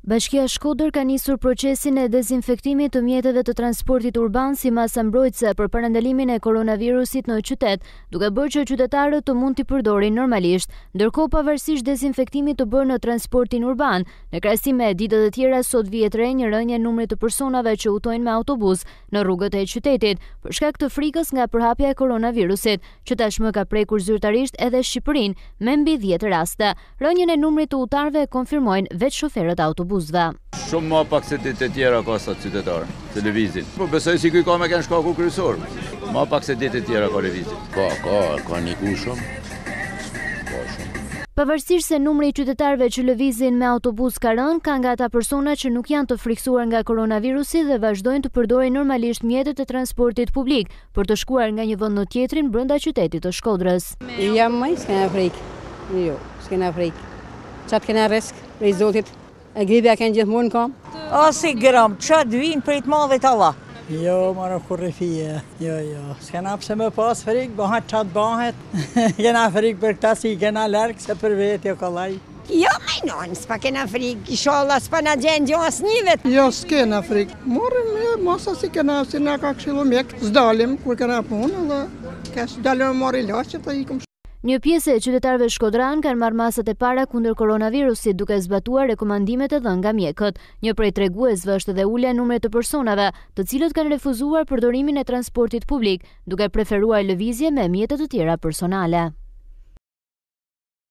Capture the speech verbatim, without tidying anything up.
Bashkia Shkodër ka nisur procesin e dezinfektimit të mjeteve të transportit urban si masa mbrojtëse për parandalimin e koronavirusit në qytet, duke bërë që qytetarët të mund t'i përdorin normalisht. Ndërkohë, pavarësisht dezinfektimit të bërë në transportin urban, në krahasim me ditët e tjera sot vihet re një rënje numrit të personave që udhtojnë me autobus në rrugët e qytetit, për shkak të frikës nga përhapja e koronavirusit, që tashmë ka prekur zyrtarisht edhe Shqipërinë me mbi dhjetë raste. Rënjen e numrit të udhëtarëve konfirmojnë vetë shoferët e autobusëve. Shumë më pak se ditë e tjera ka sot qytetarë, të lëvizin. Po besoj si kuj ka me kënë shkaku kryesor. Më pak se ditë e tjera ka lëvizin. Ka, ka, ka një ku shumë. Ka shumë. Pavarësisht se numri i qytetarëve që lëvizin me autobus ka rënë, ka nga ata persona që nuk janë të friksuar nga koronavirusi dhe vazhdojnë të përdorin normalisht mjetet e transportit publik për të shkuar nga një vend në tjetrin brenda qytetit të Shkodrës. Jam më s'kena frikë. Jo, s'kena frikë. Çat kena risk, prej Zotit. E gripja kënë gjithmonë kam. O, si gram, që dhvin për i të madhit Allah. Jo, marë kurre fije, jo, jo. S'kena pëse me pas frik, bëhat qatë bëhet. Kena frik për këta si kena lërkë, se për vetë jo kalaj. Jo, majnon, s'pa kena frik, ishallah s'pa na gjenë gjo as një vet. Jo, s'kena frik. Morëm, masa si kena, si na ka këshilu mjek, s'dalim, kur kena punë, dhe kesh dalim marë i laqët, të ikëm. Një pjesë e qytetarëve shkodran kanë marrë masat e para kundër koronavirusit duke zbatuar rekomandimet e dhënë nga mjekët. Një prej treguesve është edhe ulja e numrit të personave, të cilët kanë refuzuar përdorimin e transportit publik, duke preferuar lëvizje me mjete të tjera personale.